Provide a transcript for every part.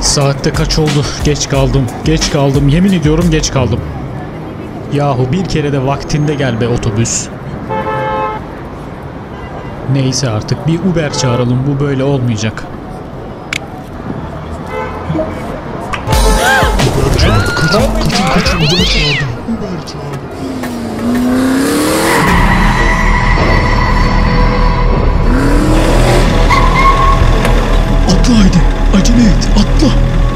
Saatte kaç oldu? Geç kaldım. Geç kaldım. Yemin ediyorum geç kaldım. Yahu bir kere de vaktinde gel be otobüs. Neyse artık bir Uber çağıralım. Bu böyle olmayacak. Uber çağırdı. Kaçın. Uber çağırdı. Atla haydi. Acele et. Atla.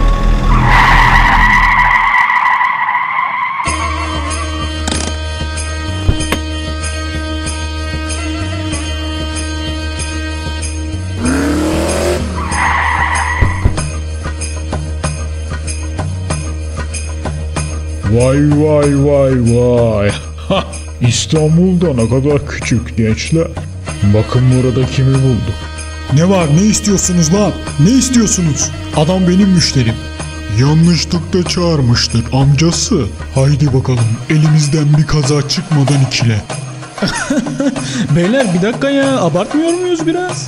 Vay. İstanbul'da ne kadar küçük gençler. Bakın burada kimi bulduk. Ne var? Ne istiyorsunuz lan? Ne istiyorsunuz? Adam benim müşterim. Yanlışlıkla çağırmıştır amcası. Haydi bakalım elimizden bir kaza çıkmadan ikile. Beyler bir dakika ya. Abartmıyor muyuz biraz?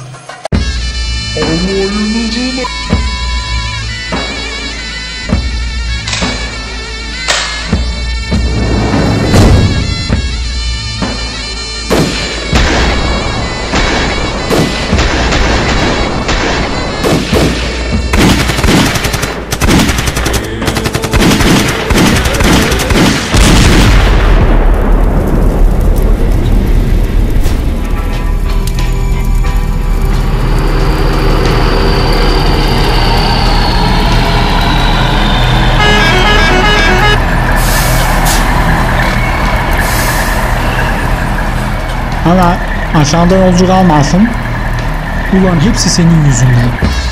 Ama aşağıda yolcu kalmasın. Ulan hepsi senin yüzünden.